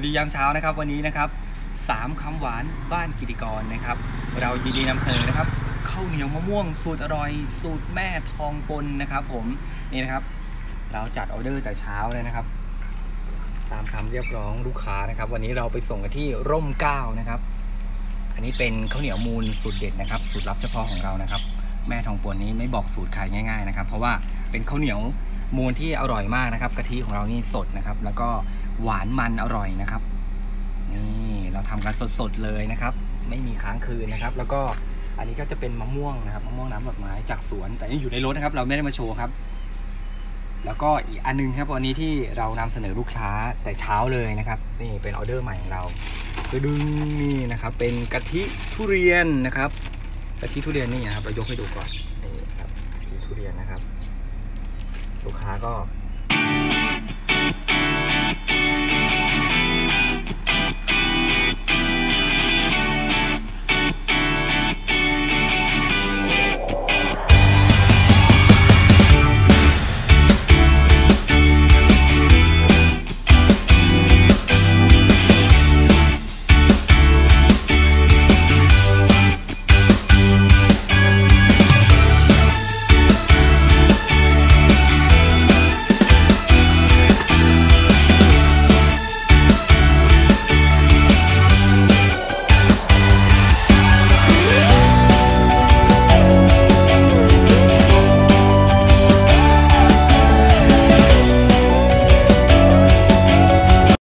ดียามเช้านะครับวันนี้นะครับ3 คำหวานบ้านกิติกรนะครับเรายินดีนำเสนอนะครับข้าวเหนียวมะม่วงสูตรอร่อยสูตรแม่ทองปนนะครับผมนี่นะครับเราจัดออเดอร์แต่เช้าเลยนะครับตามคำเรียกร้องลูกค้านะครับวันนี้เราไปส่งกันที่ร่มเกล้านะครับอันนี้เป็นข้าวเหนียวมูลสูตรเด็ดนะครับสูตรลับเฉพาะของเรานะครับแม่ทองปนนี้ไม่บอกสูตรใครง่ายๆนะครับเพราะว่าเป็นข้าวเหนียวมูลที่อร่อยมากนะครับกะทิของเรานี่สดนะครับแล้วก็หวานมันอร่อยนะครับนี่เราทำกันสดๆเลยนะครับไม่มีค้างคืนนะครับแล้วก็อันนี้ก็จะเป็นมะม่วงนะครับมะม่วงน้ำดอกไม้จากสวนแต่ยังอยู่ในรถนะครับเราไม่ได้มาโชว์ครับแล้วก็อีกอันนึงครับวันนี้ที่เรานำเสนอลูกค้าแต่เช้าเลยนะครับนี่เป็นออเดอร์ใหม่ของเราคือดึงนี่นะครับเป็นกะทิทุเรียนนะครับกะทิทุเรียนนี่นะครับเรายกให้ดูก่อนนี่ครับกะทิทุเรียนนะครับลูกค้าก็